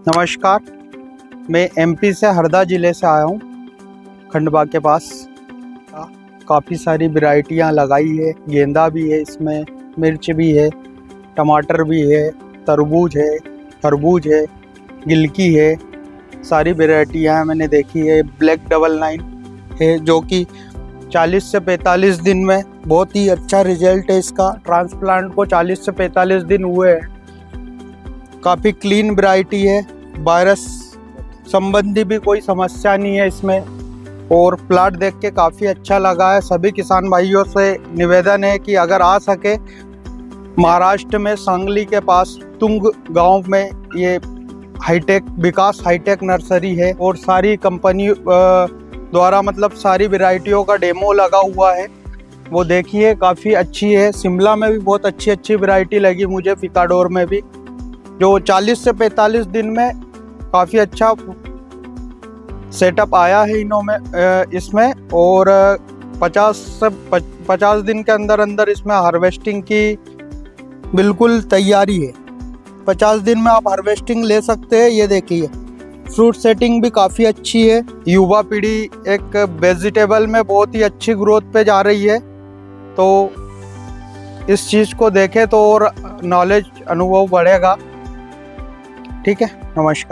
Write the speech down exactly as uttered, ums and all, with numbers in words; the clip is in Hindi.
नमस्कार, मैं एमपी से हरदा ज़िले से आया हूँ, खंडवा के पास। काफ़ी सारी वैरायटियाँ लगाई है, गेंदा भी है इसमें, मिर्च भी है, टमाटर भी है, तरबूज है, खरबूज है, गिलकी है, सारी वैरायटियाँ मैंने देखी है। ब्लैक डबल नाइन है जो कि चालीस से पैंतालीस दिन में बहुत ही अच्छा रिजल्ट है इसका। ट्रांसप्लांट को चालीस से पैंतालीस दिन हुए हैं। काफ़ी क्लीन वैरायटी है, वायरस संबंधी भी कोई समस्या नहीं है इसमें। और प्लाट देख के काफ़ी अच्छा लगा है। सभी किसान भाइयों से निवेदन है कि अगर आ सके, महाराष्ट्र में सांगली के पास तुंग गांव में ये हाईटेक विकास हाईटेक नर्सरी है और सारी कंपनी द्वारा मतलब सारी वैरायटियों का डेमो लगा हुआ है, वो देखिए काफ़ी अच्छी है। शिमला में भी बहुत अच्छी अच्छी वैरायटी लगी मुझे, पिकाडोर में भी, जो चालीस से पैंतालीस दिन में काफ़ी अच्छा सेटअप आया है इनों में इसमें। और पचास से पचास दिन के अंदर अंदर इसमें हार्वेस्टिंग की बिल्कुल तैयारी है। पचास दिन में आप हार्वेस्टिंग ले सकते हैं। ये देखिए फ्रूट सेटिंग भी काफ़ी अच्छी है। युवा पीढ़ी एक वेजिटेबल में बहुत ही अच्छी ग्रोथ पे जा रही है, तो इस चीज़ को देखें तो और नॉलेज अनुभव बढ़ेगा। ठीक है, नमस्कार।